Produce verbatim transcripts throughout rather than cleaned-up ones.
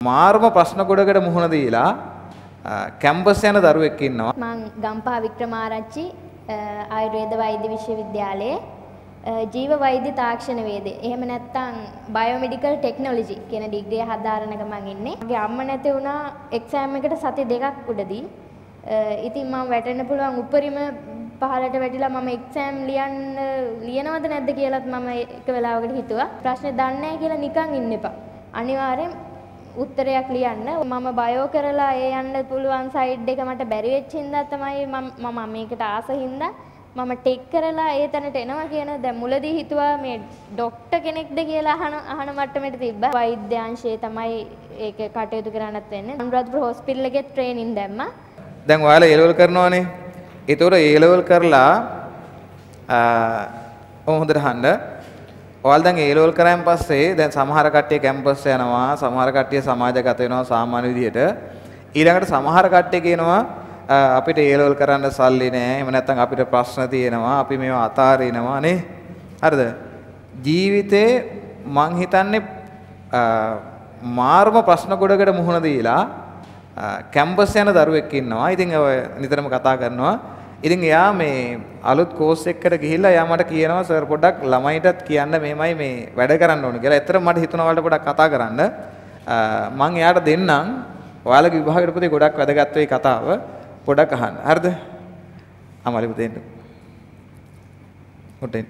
මාර්ම ප්‍රශ්න ගොඩකට මුහුණ දීලා කැම්පස් යන දරුවෙක් ඉන්නවා. මම ගම්පහ වික්‍රමාරච්චි ආයුර්වේද වෛද්‍ය විශ්වවිද්‍යාලයේ ජීව වෛද්‍ය තාක්ෂණ වේදේ. එහෙම නැත්නම් බයෝමෙඩිකල් ටෙක්නොලොජි කියන ඩිග්‍රිය හදාරනක මම ඉන්නේ. මගේ අම්මා නැති වුණා එක්සෑම් එකට සති දෙකක් උඩදී. ඉතින් මම වැටෙන්න පුළුවන් උඩරිම පහලට වැටිලා මම එක්සෑම් ලියන්න ලියනවද නැද්ද කියලාත් මම එක වෙලාවකට හිතුවා. ප්‍රශ්නේ දන්නේ නැහැ කියලා නිකන් ඉන්න එපා. අනිවාර්යෙන් උත්තරයක් ලියන්න. මම බයෝ කරලා ඒ යන්න පුළුවන් සයිඩ් එක මට බැරි වෙච්ච හින්දා තමයි මම මම මේකට ආස හින්දා මම ටෙක් කරලා ඒ තැනට එනවා කියන දැන් මුලදී හිතුවා මේ ડોක්ටර් කෙනෙක්ද කියලා අහන අහන මට්ටමට තිබ්බා. වෛද්‍යාංශයේ තමයි ඒක කටයුතු කරන්නත් වෙන්නේ. අනුරාධපුර හොස්පිටල් එකේ ට්‍රේනින් දැම්මා. දැන් ඔයාලා ඒ ලෙවල් කරනවානේ. ඒතකොට ඒ ලෙවල් කරලා අ හොඳට අහන්න. ඔයාලා දැන් ඒ ලෙවල් කරාන් පස්සේ දැන් සමහර කට්ටිය කැම්පස් යනවා, සමහර කට්ටිය සමාජගත වෙනවා සාමාන්‍ය විදිහට. ඊළඟට සමහර කට්ටිය කියනවා අපිට ඒ ලෙවල් කරන්න සල්ලි නැහැ. එහෙම නැත්නම් අපිට ප්‍රශ්න තියෙනවා. අපි මේවා අතාරිනවා නේ. හරිද? ජීවිතේ මං හිතන්නේ මාර්ම ප්‍රශ්න ගොඩකට මුහුණ දීලා කැම්පස් යන දරුවෙක් ඉන්නවා. ඉතින් ඔය නිතරම කතා කරනවා. ඉතින් එයා මේ අලුත් කෝස් එකකට ගිහිල්ලා එයා මට කියනවා සර් පොඩ්ඩක් ළමයිටත් කියන්න මේමයි මේ වැඩ කරන්න ඕන කියලා. ඇත්තටම මට හිතුණා ඔයාලට පොඩ්ඩක් කතා කරන්න. මං එයාට දෙන්නම්. ඔයාලගේ විභාගෙට පුතේ ගොඩක් වැදගත් වෙයි කතාව. පොඩ්ඩක් අහන්න. හරිද? අමාලි පුතේ එන්න. හොටෙන්.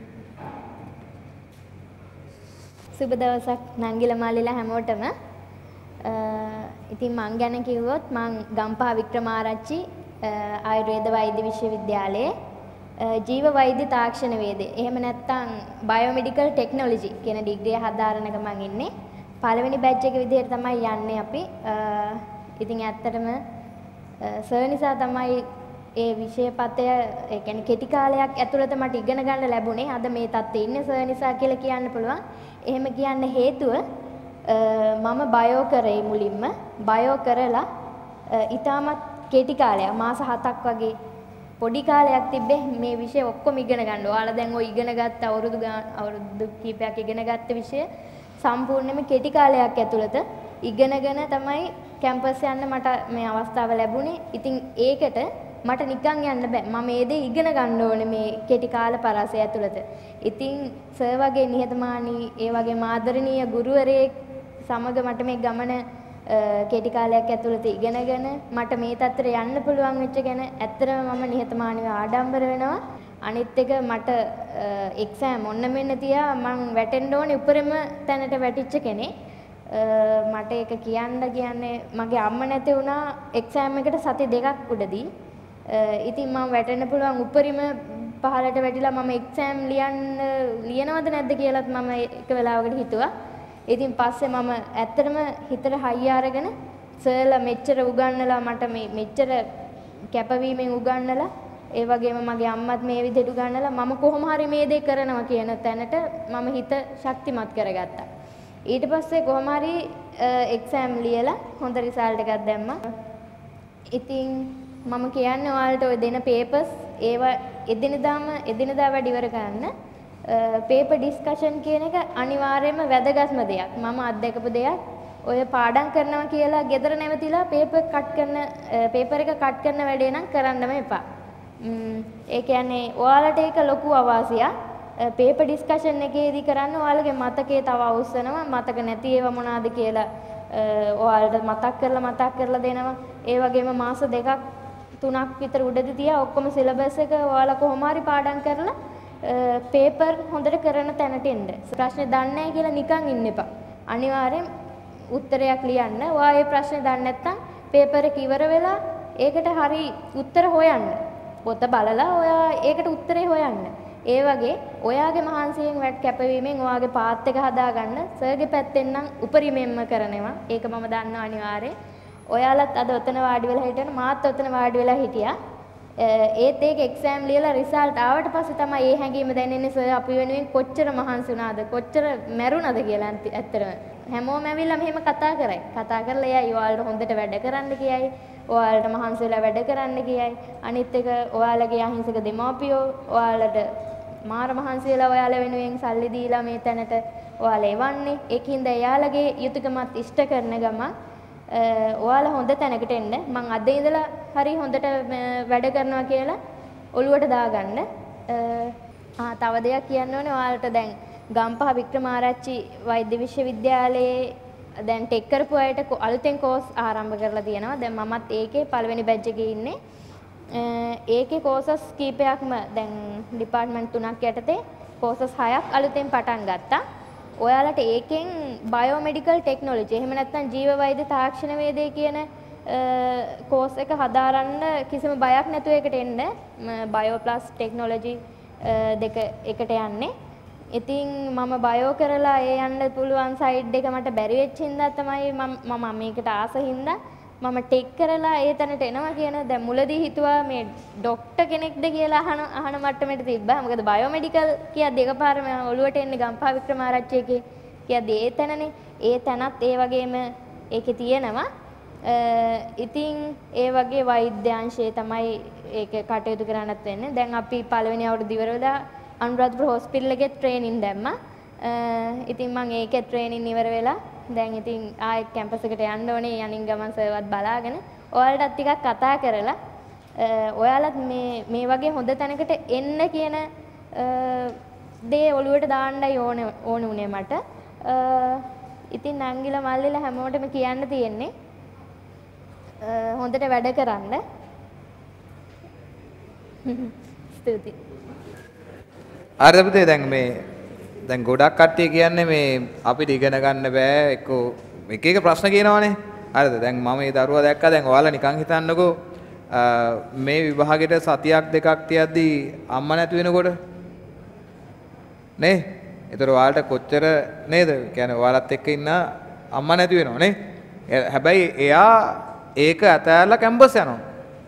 සුබ දවසක් නංගිලා මාලිලා හැමෝටම. ඉතින් මං ගැන කිව්වොත් මං ගම්පහ වික්‍රමාරච්චි ආයුර්වේද වෛද්‍ය විශ්වවිද්‍යාලයේ ජීව වෛද්‍ය තාක්ෂණ වේදේ. එහෙම නැත්නම් බයෝමෙඩිකල් ටෙක්නොලොජි කියන ඩිග්‍රිය හදාරනක මං ඉන්නේ. පළවෙනි බැච් එක විදිහට තමයි යන්නේ අපි. ඉතින් ඇත්තටම සර් නිසා තමයි ඒ විෂය පතය ඒ කියන්නේ කෙටි කාලයක් ඇතුළත මට ඉගෙන ගන්න ලැබුණේ. අද මේ තත්ත්වයේ ඉන්නේ සර් නිසා කියලා කියන්න පුළුවන්. එහෙම කියන්න හේතුව මම බයෝ කරේ මුලින්ම. බයෝ කරලා ඊටමත් කෙටි කාලයක් මාස හතක් වගේ පොඩි කාලයක් තිබ්බේ මේ විෂය ඔක්කොම ඉගෙන ගන්න. ඔයාලා දැන් ඔය ඉගෙන ගත්ත අවුරුදු අවුරුදු කීපයක් ඉගෙන ගත්ත විෂය සම්පූර්ණයෙන්ම කෙටි කාලයක් ඇතුළත ඉගෙනගෙන තමයි කැම්පස් යන්න මට මේ අවස්ථාව ලැබුණේ. ඉතින් ඒකට මට නිකන් යන්න බෑ. මම මේ දේ ඉගෙන ගන්න ඕනේ මේ කෙටි කාල පරාසය ඇතුළත. ඉතින් සර් වගේ නිහතමානී ඒ වගේ ආදරණීය ගුරුවරයෙක් සමග මට මේ ගමන කෙටි කාලයක් ඇතුළත ඉගෙනගෙන මට මේ තත්ත්වයට යන්න පුළුවන් වෙච්ච ගැන ඇත්තටම මම නිහතමානීව ආඩම්බර වෙනවා. අනිත් එක මට එක්සෑම් ඔන්න මෙන්න තියා මං වැටෙන්න ඕනේ උඩරිම තැනට වැටිච්ච කෙනෙක්. මට ඒක කියන්න කියන්නේ මගේ අම්මා නැති වුණා එක්සෑම් එකට සති දෙකක් උඩදී. ඉතින් මම වැටෙන්න පුළුවන් උඩරිම පහලට වැටිලා මම එක්සෑම් ලියන්න ලියනවද නැද්ද කියලාත් මම එක වෙලාවකට හිතුවා. ඉතින් පස්සේ මම ඇත්තටම හිතට හයිය අරගෙන සර්ලා මෙච්චර උගන්වලා මට මේ මෙච්චර කැපවීමෙන් උගන්වලා ඒ වගේම මගේ අම්මත් මේ විදිහට උගන්වලා මම කොහොම හරි මේ දේ කරනවා කියන තැනට මම හිත ශක්තිමත් කරගත්තා. ඊට පස්සේ කොහොම හරි එක්සෑම් ලියලා හොඳ රිසල්ට් එකක් දැම්මා. ඉතින් මම කියන්නේ ඔයාලට ඔය දෙන පේපර්ස් ඒවා එදිනදාම එදිනදා වැඩ ඉවර කරන්න. පේපර් ඩිස්කෂන් කියන එක අනිවාර්යයෙන්ම වැදගත්ම දෙයක්. මම අත්දැකපු දෙයක්. ඔය පාඩම් කරනවා කියලා ගෙදර නැවතිලා පේපර් කට් කරන පේපර් එක කට් කරන වැඩේ නම් කරන්නම එපා. ඒ කියන්නේ ඔයාලට ඒක ලොකු අවාසියක්. පේපර් ඩිස්කෂන් එකේදී කරන්න ඔයාලගේ මතකයේ තව අවුස්සනවා. මතක නැති ඒවා මොනවාද කියලා ඔයාලට මතක් කරලා මතක් කරලා දෙනවා. ඒ වගේම මාස දෙකක් තුනක් විතර උඩදී තියා ඔක්කොම සිලබස් එක ඔයාලා කොහොම හරි පාඩම් කරලා පේපර් හොඳට කරන තැනට එන්න. ප්‍රශ්නේ දන්නේ නැහැ කියලා නිකන් ඉන්න එපා. අනිවාර්යෙන් උත්තරයක් ලියන්න. ඔයා ඒ ප්‍රශ්නේ දන්නේ නැත්නම් පේපර් එක ඉවර වෙලා ඒකට හරි උත්තර හොයන්න. පොත බලලා ඔයා ඒකට උත්තරේ හොයන්න. ඒ වගේ ඔයාගේ මහන්සියෙන් වැඩ කැපවීමෙන් ඔයාගේ පාත් එක හදාගන්න සර්ගේ පැත්තෙන් නම් උපරිමයෙන්ම කරනවා. ඒක මම දන්නවා අනිවාර්යෙන්. ඔයාලත් අද ඔතන වාඩි වෙලා හිටියන මාත් ඔතන වාඩි වෙලා හිටියා. ඒත් ඒක එක්සෑම් ලියලා රිසල්ට් ආවට පස්සේ තමයි ඒ හැඟීම දැනෙන්නේ සර් අපි වෙනුවෙන් කොච්චර මහන්සි වුණාද කොච්චර මැරුණාද කියලා ඇත්තටම. හැමෝම ඇවිල්ලා මෙහෙම කතා කරයි. කතා කරලා එයයි ඔයාලට හොඳට වැඩ කරන්න කියයි. ඔයාලට මහන්සි වෙලා වැඩ කරන්න කියයි. අනිත් එක ඔයාලගේ අහිංසක දෙමාපියෝ ඔයාලට මාර මහන්සි වෙලා ඔයාලා වෙනුවෙන් සල්ලි දීලා මේ තැනට ඔයාලා එවන්නේ. ඒකින්ද එයාලගේ යුතුයකමත් ඉෂ්ට කරන ගම ඔයාලා හොඳ තැනකට එන්න. මං අද ඉඳලා හරි හොඳට වැඩ කරනවා කියලා ඔළුවට දාගන්න. ආ තව දෙයක් කියන්න ඕනේ ඔයාලට දැන් ගම්පහ වික්‍රමාරච්චි වෛද්‍ය විශ්වවිද්‍යාලයේ දැන් ටෙක් කරපු අයට අලුතෙන් කෝස් ආරම්භ කරලා තියෙනවා. දැන් මමත් ඒකේ පළවෙනි බැච් එකේ ඉන්නේ. ඒකේ කෝසස් කීපයක්ම දැන් ඩිපාර්ට්මන්ට් තුනක් යටතේ කෝසස් හයක් අලුතෙන් පටන් ගත්තා. ඔයාලට ඒකෙන් බයෝමෙඩිකල් ටෙක්නොලොජි එහෙම නැත්නම් ජීව වෛද්‍ය තාක්ෂණ වේදේ කියන කෝස් එක හදාරන්න කිසිම බයක් නැතුව එකට එන්න. බයෝ ප්ලස් ටෙක්නොලොජි දෙක එකට යන්නේ. ඉතින් මම බයෝ කරලා ඒ යන්න පුළුවන් සයිඩ් එක මට බැරි වෙච්ච හින්දා තමයි මම මම මේකට ආස හින්දා මම ටෙක් කරලා ඒ තැනට එනවා කියන දැන් මුලදී හිතුවා මේ ડોක්ටර් කෙනෙක්ද කියලා අහන අහන මට්ටමට තිබ්බා. මොකද බයෝමෙඩිකල් කියද්දි එකපාරම ඔළුවට එන්නේ ගම්පහ වික්‍රමාරච්චි එකේ කියද්දි ඒ තැනනේ. ඒ තැනත් ඒ වගේම ඒකේ තියෙනවා. ඉතින් ඒ වගේ වෛද්‍යාංශයේ තමයි ඒක කටයුතු කරන්නත් වෙන්නේ. දැන් අපි පළවෙනි අවුරුදු ඉවරලා අනුරාධපුර හොස්පිටල් එකේ ට්‍රේනින් දැම්මා. ඉතින් මම ඒකේ ට්‍රේනින් ඉවර වෙලා දැන් ඉතින් ආයෙත් කැම්පස් එකට යන්න ඕනේ. යනින් ගමන් සර්වත් බලාගෙන ඔයාලටත් ටිකක් කතා කරලා ඔයාලත් මේ මේ වගේ හොඳ තැනකට එන්න කියන දේ ඔළුවට දාන්නයි ඕන ඕන උනේ මට. ඉතින් නංගිලා මල්ලිලා හැමෝටම කියන්න තියෙන්නේ හොඳට වැඩ කරන්න. ස්තුතියි. හරිද පුතේ දැන් මේ දැන් ගොඩක් කට්ටිය කියන්නේ මේ අපිට ඉගෙන ගන්න බෑ එක්ක එක එක ප්‍රශ්න කියනවනේ. හරිද? දැන් මම මේ දරුවා දැක්කා දැන් ඔයාලා නිකන් හිතන්නකෝ මේ විභාගෙට සතියක් දෙකක් තියද්දි අම්මා නැති වෙනකොට නේ? ඒතර ඔයාලට කොච්චර නේද? කියන්නේ ඔයාලත් එක්ක ඉන්න අම්මා නැති වෙනව නේ? හැබැයි එයා ඒක ඇතෑරලා කැම්පස් යනවා.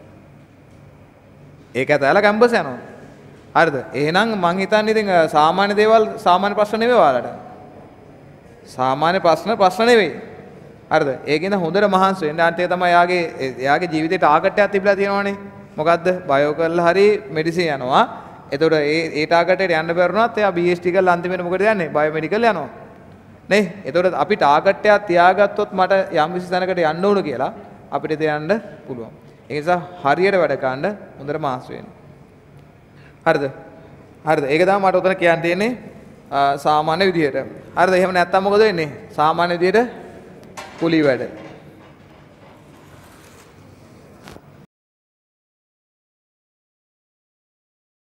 ඒක ඇතෑරලා කැම්පස් යනවා. හරිද? එහෙනම් මං හිතන්නේ ඉතින් සාමාන්‍ය දේවල් සාමාන්‍ය ප්‍රශ්න නෙවෙයි ඔයාලට. සාමාන්‍ය ප්‍රශ්න ප්‍රශ්න නෙවෙයි. හරිද? ඒකින්ද හොඳට මහන්සි වෙන්න. අන්තිම තමයි යාගේ යාගේ ජීවිතේ ටාගට් එකක් තිබිලා තියෙනවනේ. මොකද්ද? බයෝ කරලා හරි මෙඩිසින් යනවා. එතකොට ඒ ඒ ටාගට් එකට යන්න බැරුණත් එයා බී එස් ටී කරලා අන්තිමට මොකද යන්නේ? බයෝමෙඩිකල් යනවා. නේ? එතකොට අපි ටාගට් එකක් තියාගත්තොත් මට යම් කිසි තැනකට යන්න ඕන කියලා අපිට යන්න පුළුවන්. ඒ නිසා හරියට වැඩ කරන්න හොඳට මහන්සි වෙන්න. හරිද? හරිද? ඒක තමයි මට උතන කියන්න තියෙන්නේ සාමාන්‍ය විදියට. හරිද? එහෙම නැත්තම් මොකද වෙන්නේ? සාමාන්‍ය විදියට කුලී වැඩ.